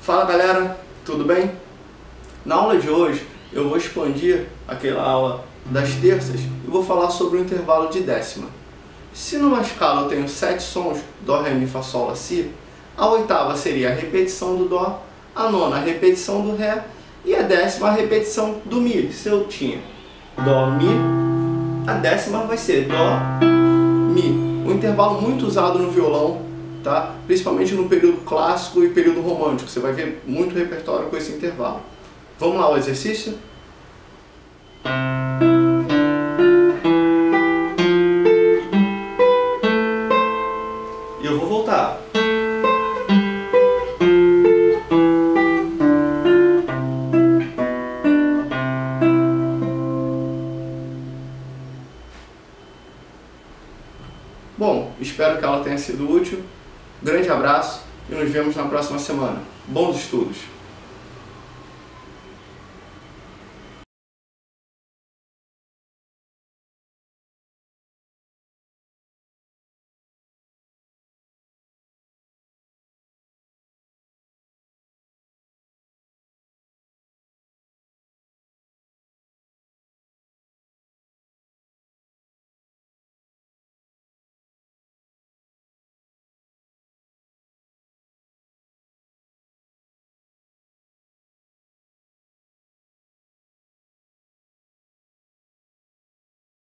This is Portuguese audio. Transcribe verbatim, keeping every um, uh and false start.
Fala galera, tudo bem? Na aula de hoje eu vou expandir aquela aula das terças e vou falar sobre o intervalo de décima. Se numa escala eu tenho sete sons, Dó, Ré, Mi, Fá, Sol, Lá, Si, a oitava seria a repetição do Dó, a nona a repetição do Ré e a décima a repetição do Mi. Se eu tinha Dó, Mi, a décima vai ser Dó, Mi. Um intervalo muito usado no violão, tá? Principalmente no período clássico e período romântico. Você vai ver muito repertório com esse intervalo. Vamos lá ao exercício? E eu vou voltar. Bom, espero que ela tenha sido útil. Grande abraço e nos vemos na próxima semana. Bons estudos!